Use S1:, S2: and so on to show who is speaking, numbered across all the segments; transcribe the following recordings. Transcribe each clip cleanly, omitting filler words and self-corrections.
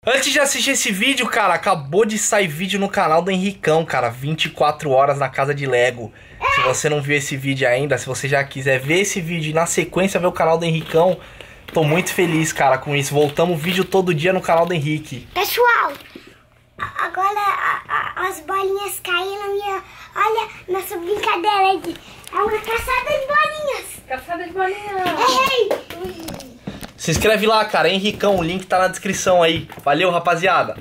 S1: Antes de assistir esse vídeo, cara, acabou de sair vídeo no canal do Henricão, cara, 24 horas na casa de Lego. Se você não viu esse vídeo ainda, se você já quiser ver esse vídeo e na sequência ver o canal do Henricão, tô muito feliz, cara, com isso. Voltamos vídeo todo dia no canal do Henrique.
S2: Pessoal, agora as bolinhas caíram e olha nossa brincadeira aqui. É uma caçada de bolinhas.
S3: Caçada de bolinhas.
S2: Ei!
S1: Se inscreve lá, cara, Henricão, o link tá na descrição aí. Valeu, rapaziada.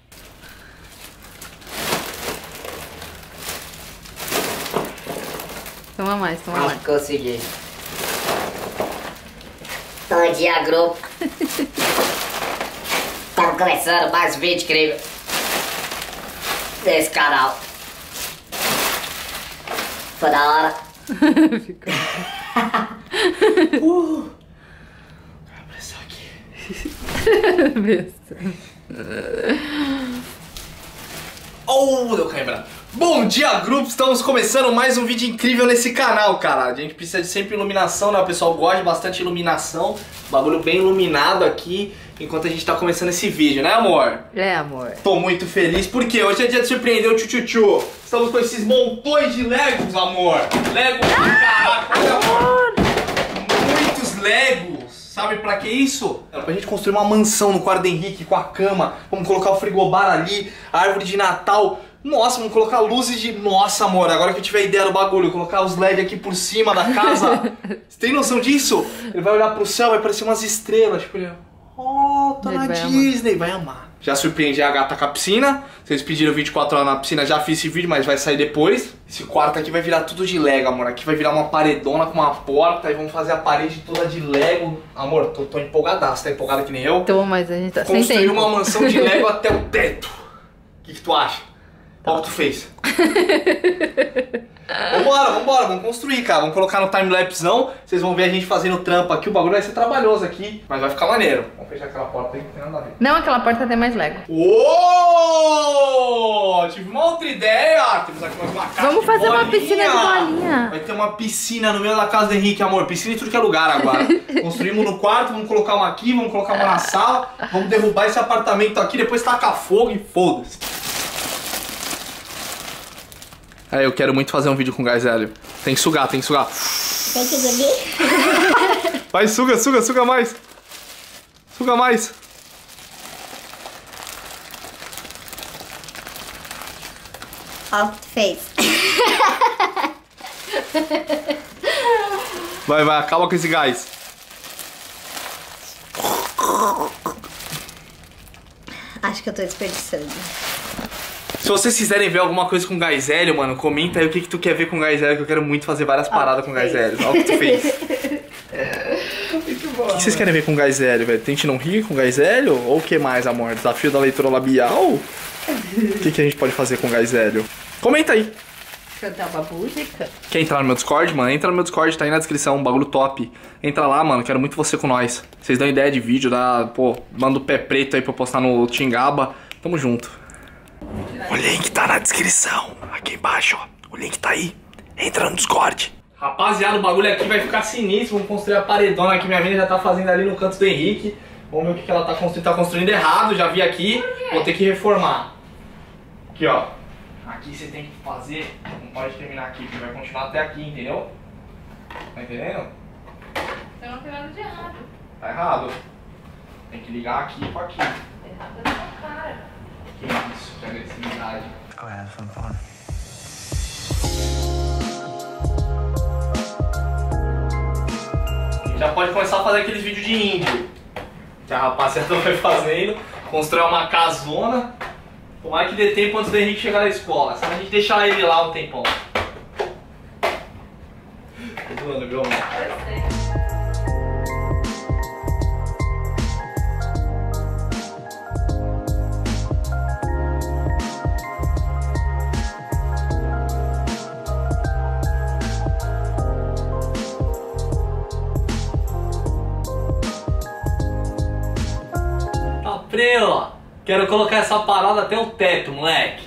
S3: Toma mais, toma mais.
S4: Consegui. Bom dia, grupo. Estamos começando mais um vídeo incrível desse canal. Foi da hora.
S3: Ficou.
S1: Abre isso aqui.
S3: Besta.
S1: Oh, deu cãibra. Bom dia, grupo! Estamos começando mais um vídeo incrível nesse canal, cara. A gente precisa de sempre iluminação, né? O pessoal gosta de bastante iluminação. Bagulho bem iluminado aqui, enquanto a gente tá começando esse vídeo, né, amor?
S3: É, amor.
S1: Tô muito feliz, porque hoje é dia de surpreender o tchutchutchu. Estamos com esses montões de Legos, amor. Lego, caraca, olha, amor. Muitos Legos. Sabe pra que isso? É pra gente construir uma mansão no quarto do Henrique com a cama. Vamos colocar o frigobar ali, a árvore de Natal. Nossa, vamos colocar luzes de... Nossa, amor, agora que eu tive a ideia do bagulho, colocar os LED aqui por cima da casa. Você tem noção disso? Ele vai olhar pro céu, vai parecer umas estrelas. Tipo, ele... Oh, tá na Disney, vai amar. Já surpreendi a gata com a piscina. Vocês pediram 24 horas na piscina, já fiz esse vídeo, mas vai sair depois. Esse quarto aqui vai virar tudo de Lego, amor. Aqui vai virar uma paredona com uma porta e vamos fazer a parede toda de Lego. Amor, tô empolgadaço, tá empolgada que nem eu?
S3: Tô, mas a gente tá sem tempo.
S1: Construir uma mansão de Lego até o teto. O que tu acha? Olha o que tu fez. Vambora, vamos construir, cara. Vamos colocar no timelapsezão. Vocês vão ver a gente fazendo trampo aqui. O bagulho vai ser trabalhoso aqui, mas vai ficar maneiro. Vamos fechar aquela porta aí que não tem nada a ver.
S3: Não, aquela porta tem mais Lego.
S1: Uou! Tive uma outra ideia. Temos aqui uma casa.
S3: Vamos fazer
S1: bolinha.
S3: uma piscina de bolinha.
S1: Vai ter uma piscina no meio da casa do Henrique, amor. Piscina em tudo que é lugar agora. Construímos no quarto, vamos colocar uma aqui, vamos colocar uma na sala. Vamos derrubar esse apartamento aqui, depois tacar fogo e foda-se. É, eu quero muito fazer um vídeo com gás hélio. Tem que sugar, tem que sugar.
S2: Tem que beber?
S1: Vai, suga mais. Suga mais.
S2: Olha o que tu fez.
S1: Vai, acaba com esse gás.
S2: Acho que eu tô desperdiçando.
S1: Se vocês quiserem ver alguma coisa com gás hélio, mano, comenta aí o que tu quer ver com gás hélio, que eu quero muito fazer várias paradas com gás hélio. Olha o que tu fez.
S3: Muito bom.
S1: O que vocês querem ver com gás hélio, velho? Tente não rir com gás hélio? Ou o que mais, amor? Desafio da leitura labial? O que a gente pode fazer com gás hélio? Comenta aí.
S3: Cantar uma música?
S1: Quer entrar no meu Discord, mano? Entra no meu Discord, tá aí na descrição, um bagulho top. Entra lá, mano, quero muito você com nós. Vocês dão ideia de vídeo, manda o pé preto aí pra eu postar no Tingaba. Tamo junto. O link tá na descrição, aqui embaixo, ó. O link tá aí. Entra no Discord. Rapaziada, o bagulho aqui vai ficar sinistro. Vamos construir a paredona que minha menina já tá fazendo ali no canto do Henrique. Vamos ver o que ela tá construindo. Tá construindo errado, já vi aqui. Vou ter que reformar. Aqui, ó. Aqui você tem que fazer. Não pode terminar aqui, porque vai continuar até aqui, entendeu? Tá entendendo?
S3: Eu não tem nada de errado.
S1: Tá errado. Tem que ligar aqui com aqui.
S3: Errado é sua cara.
S1: Que isso, que agressividade.
S5: Go have some fun.
S1: Já pode começar a fazer aqueles vídeos de índio que a rapaziada vai fazendo. Construir uma casona. Tomara que dê tempo antes do Henrique chegar na escola. Senão a gente deixar ele lá um tempão. Tô zoando, viu, amor? Preo, quero colocar essa parada até o teto, moleque.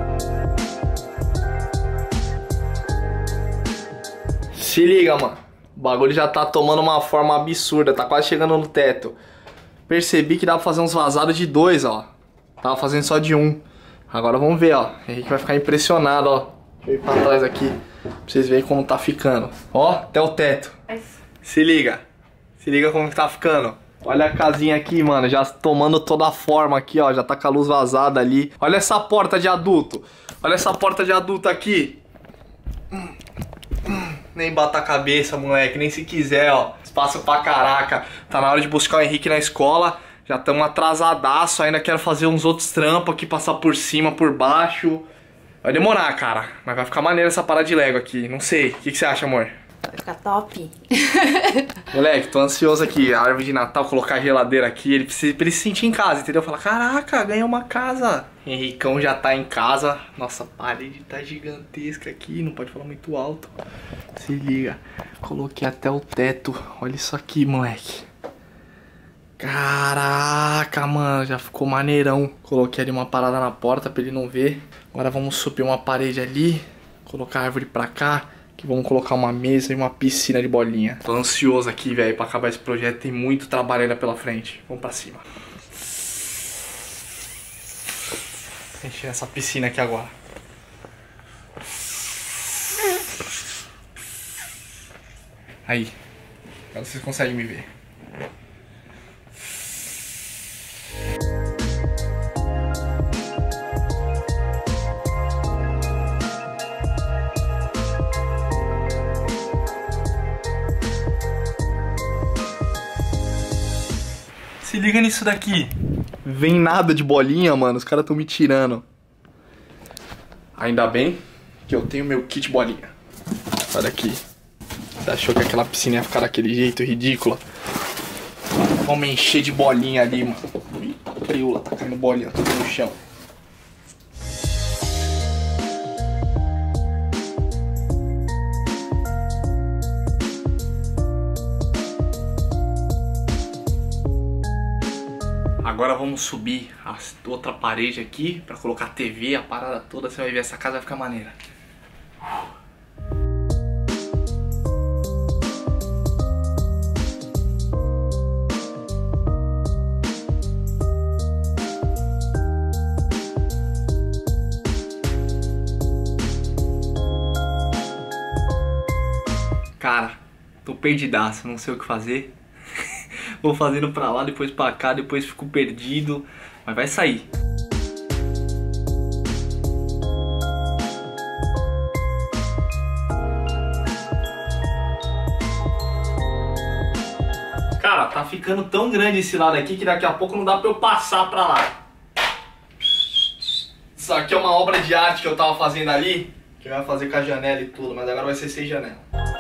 S1: Se liga, mano. O bagulho já tá tomando uma forma absurda, tá quase chegando no teto. Percebi que dá pra fazer uns vazados de 2, ó. Tava fazendo só de 1. Agora vamos ver, ó. O Henrique vai ficar impressionado, ó. Deixa eu ir pra trás aqui, pra vocês verem como tá ficando. Ó, até o teto. Se liga. Se liga como que tá ficando. Olha a casinha aqui, mano, já tomando toda a forma aqui, ó. Já tá com a luz vazada ali. Olha essa porta de adulto. Olha essa porta de adulto aqui. Nem bata a cabeça, moleque, nem se quiser, ó. Espaço pra caraca. Tá na hora de buscar o Henrique na escola. Já estamos atrasadaço, ainda quero fazer uns outros trampos aqui, passar por cima, por baixo. Vai demorar, cara, mas vai ficar maneiro essa parada de Lego aqui. Não sei, o que você acha, amor?
S3: Vai ficar top.
S1: Moleque, tô ansioso aqui, a árvore de Natal, colocar a geladeira aqui, ele precisa pra ele se sentir em casa, entendeu? Falar, caraca, ganhei uma casa. Henricão já tá em casa. Nossa, a parede tá gigantesca aqui, não pode falar muito alto. Se liga, coloquei até o teto. Olha isso aqui, moleque. Caraca, mano, já ficou maneirão. Coloquei ali uma parada na porta pra ele não ver. Agora vamos subir uma parede ali, colocar a árvore pra cá, que vamos colocar uma mesa e uma piscina de bolinha. Tô ansioso aqui, velho, pra acabar esse projeto. Tem muito trabalho ainda pela frente. Vamos pra cima. Encher essa piscina aqui agora. Aí. Agora vocês conseguem me ver. Se liga nisso daqui. Vem nada de bolinha, mano. Os caras tão me tirando. Ainda bem que eu tenho meu kit bolinha. Olha aqui. Você achou que aquela piscina ia ficar daquele jeito ridícula? Vamos encher de bolinha ali, mano. A crioula tá caindo bolinha tudo no chão. Agora vamos subir a outra parede aqui pra colocar a TV, a parada toda. Você vai ver, essa casa vai ficar maneira. Cara, tô perdidaço, não sei o que fazer. Vou fazendo pra lá, depois pra cá, depois fico perdido. Mas vai sair. Cara, tá ficando tão grande esse lado aqui que daqui a pouco não dá pra eu passar pra lá. Isso aqui é uma obra de arte que eu tava fazendo ali, que eu ia fazer com a janela e tudo, mas agora vai ser sem janela.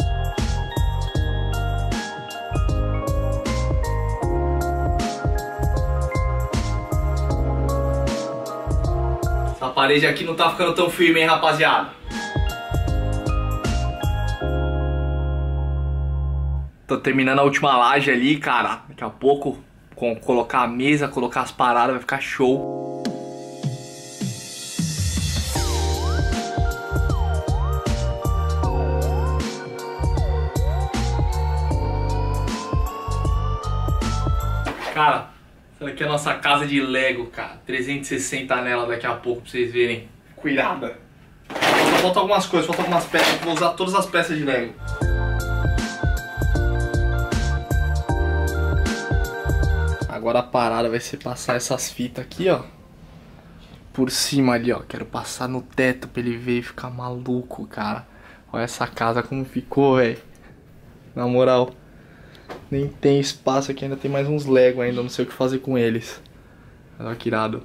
S1: Essa parede aqui não tá ficando tão firme, hein, rapaziada? Tô terminando a última laje ali, cara. Daqui a pouco, colocar a mesa, colocar as paradas, vai ficar show. Cara, essa daqui é a nossa casa de Lego, cara. 360 nela daqui a pouco pra vocês verem. Cuidada. Só faltam algumas coisas, faltam algumas peças. Eu vou usar todas as peças de Lego. Agora a parada vai ser passar essas fitas aqui, ó. Por cima ali, ó. Quero passar no teto pra ele ver e ficar maluco, cara. Olha essa casa como ficou, velho. Na moral. Nem tem espaço aqui, ainda tem mais uns Lego ainda, não sei o que fazer com eles. Olha que irado.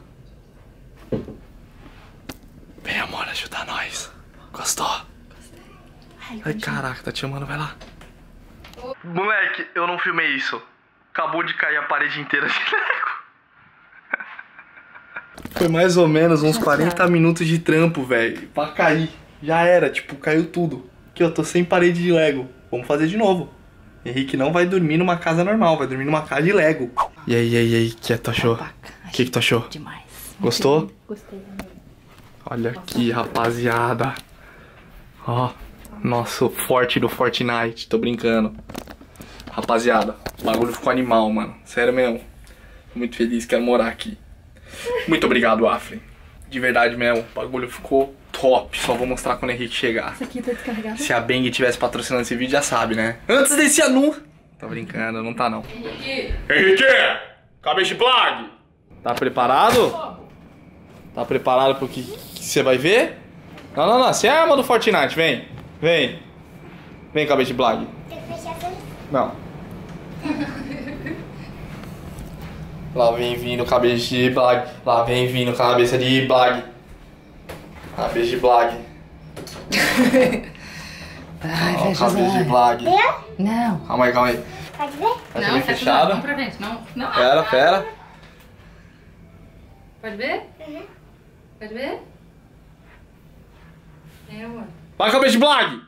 S1: Vem, amor, ajudar nós. Gostou? Gostei. Ai, caraca, tá te chamando, vai lá. Moleque, eu não filmei isso. Acabou de cair a parede inteira de Lego. Foi mais ou menos uns 40 minutos de trampo, velho. Pra cair. Já era, tipo, caiu tudo. Aqui, eu tô sem parede de Lego. Vamos fazer de novo. Henrique não vai dormir numa casa normal, vai dormir numa casa de Lego. E aí, o que tu achou? O que tu achou?
S3: Demais.
S1: Gostou?
S3: Gostei também.
S1: Olha aqui, rapaziada. Ó. Nosso forte do Fortnite. Tô brincando. Rapaziada, o bagulho ficou animal, mano. Sério mesmo. Tô muito feliz, quero morar aqui. Muito obrigado, Afren. De verdade mesmo, o bagulho ficou top. Só vou mostrar quando o Henrique chegar.
S3: Isso aqui tá descarregado.
S1: Se a Bang tivesse patrocinando esse vídeo, já sabe, né? Antes desse anúncio. Tô brincando, não tá não. Henrique! Cabeça de Blag! Tá preparado? Tá preparado pro que você vai ver? Não, não, não. Você é a arma do Fortnite, vem. Vem. Vem, cabeça de Blag.
S2: Tem que fechar tudo.
S1: Não. Lá vem vindo cabeça de Blag. Lá vem vindo cabeça de Blag. Cabeça de Blag.
S3: Ai,
S1: Ó,
S3: fecha os
S1: cabeça de
S3: olhos.
S1: Blag.
S2: Deu?
S3: Não.
S1: Calma aí, calma aí.
S2: Pode ver?
S1: Tá
S3: Não,
S1: bem
S3: fecha os
S1: fechado?
S3: olhos. Vamos pra frente. Não, não.
S1: Pera, pera.
S3: Pode ver?
S2: Uhum.
S3: Pode ver? É, amor.
S1: Vai, cabeça de Blag!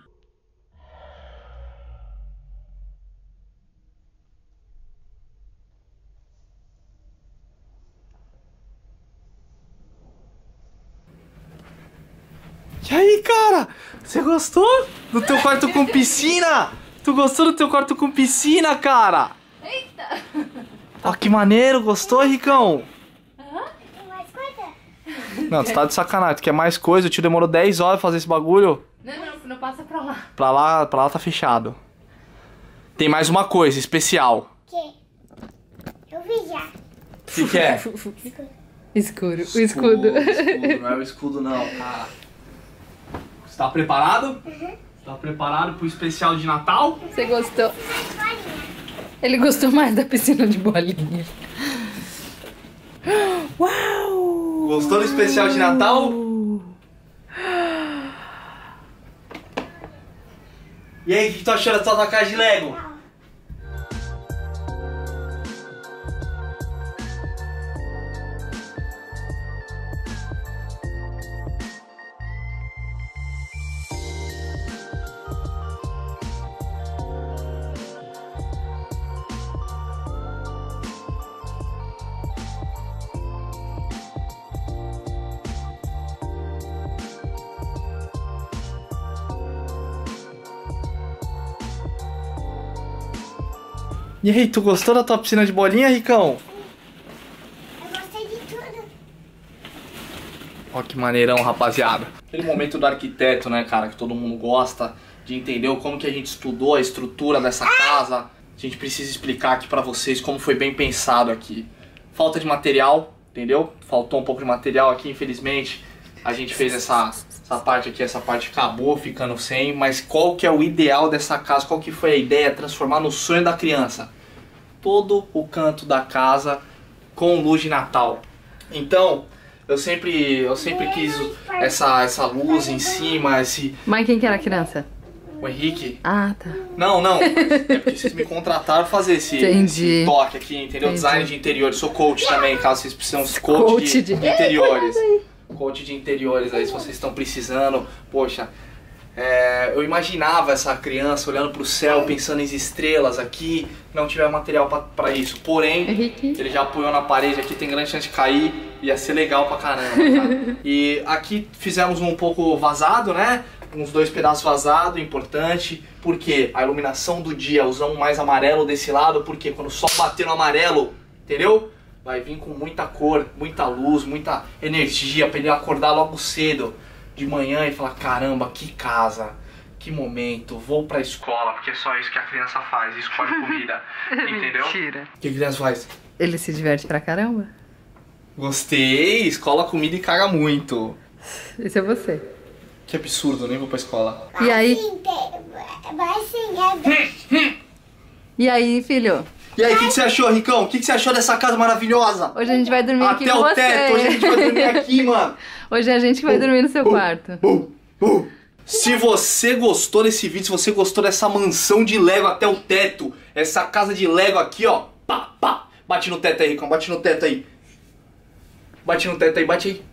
S1: E aí, cara? Você gostou do teu quarto com piscina? Tu gostou do teu quarto com piscina, cara?
S3: Eita!
S1: Ó, que maneiro, gostou, Ricão?
S2: Tem mais coisa?
S1: Não, tu tá de sacanagem, tu quer mais coisa? O tio demorou 10 horas pra fazer esse bagulho.
S3: Não passa pra lá.
S1: Pra lá tá fechado. Tem mais uma coisa especial.
S2: Que? Eu vi já.
S1: O que é?
S3: Escuro. O escudo.
S1: Escudo, não é o escudo não, cara. Você tá preparado? Você tá preparado pro especial de Natal?
S3: Você gostou? Ele gostou mais da piscina de bolinha. Uau!
S1: Gostou do especial de Natal? E aí, o que tu achou da tua casa de Lego? E aí, tu gostou da tua piscina de bolinha, Ricão?
S2: Eu gostei de tudo.
S1: Ó que maneirão, rapaziada. Aquele momento do arquiteto, né, cara, que todo mundo gosta de entender como que a gente estudou a estrutura dessa casa. A gente precisa explicar aqui pra vocês como foi bem pensado aqui. Falta de material, entendeu? Faltou um pouco de material aqui, infelizmente. A gente fez essa parte aqui, essa parte acabou ficando sem. Mas qual que é o ideal dessa casa? Qual que foi a ideia? Transformar no sonho da criança. Todo o canto da casa com luz de Natal. Então, eu sempre quis essa luz em cima, esse...
S3: Mas quem que era a criança?
S1: O Henrique.
S3: Ah, tá.
S1: Não. É porque vocês me contrataram pra fazer esse toque aqui, entendeu?
S3: Entendi.
S1: Design de interiores. Sou coach também, caso vocês precisam de coach de interiores. Coach de interiores aí, se vocês estão precisando. Poxa, eu imaginava essa criança olhando pro céu, pensando em estrelas aqui. Não tiver material pra isso. Porém,
S3: Henrique.
S1: ele já apoiou na parede aqui, tem grande chance de cair. Ia ser legal pra caramba, cara. E aqui fizemos um pouco vazado, né? Uns 2 pedaços vazados, importante. Porque a iluminação do dia, usamos mais amarelo desse lado. Porque quando o sol bater no amarelo, entendeu? Vai vir com muita cor, muita luz, muita energia pra ele acordar logo cedo de manhã e falar: caramba, que casa, que momento, vou pra escola, porque é só isso que a criança faz, escolhe comida, entendeu?
S3: Mentira.
S1: O que a criança faz?
S3: Ele se diverte pra caramba?
S1: Gostei, escola, comida e caga muito.
S3: Esse é você.
S1: Que absurdo, nem vou pra escola.
S3: E aí?
S2: Vai sim,
S3: E aí, filho?
S1: E aí, o que você achou, Ricão? O que você achou dessa casa maravilhosa?
S3: Hoje a gente vai dormir aqui
S1: Até
S3: com
S1: o
S3: você.
S1: teto, hoje a gente vai dormir aqui, mano.
S3: Hoje é a gente que vai dormir no seu quarto.
S1: Se você gostou desse vídeo, se você gostou dessa mansão de Lego até o teto, essa casa de Lego aqui, ó, pá, pá, bate no teto aí, Ricão, bate no teto aí. Bate no teto aí, bate aí.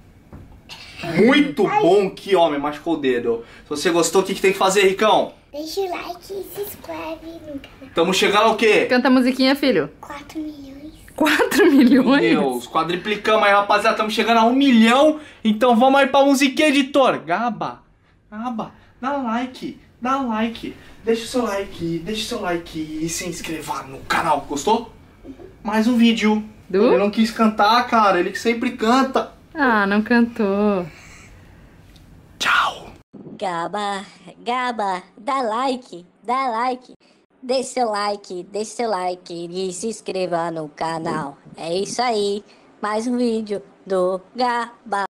S1: Muito bom, que homem, machucou o dedo. Se você gostou, o que tem que fazer, Ricão?
S2: Deixa o like e se inscreve no canal.
S1: Tamo chegando ao quê?
S3: Canta a musiquinha, filho.
S2: 4 milhões.
S3: 4 milhões?
S1: Deus, quadriplicamos aí, rapaziada, estamos chegando a 1 milhão. Então vamos aí pra musiquinha, editor. Gaba, dá like, dá like. Deixa o seu like e se inscrever no canal. Gostou? Mais um vídeo. Ele não quis cantar, cara. Ele sempre canta.
S3: Ah, não cantou.
S1: Tchau.
S5: Gaba, dá like. Deixe seu like e se inscreva no canal. É isso aí, mais um vídeo do Gaba.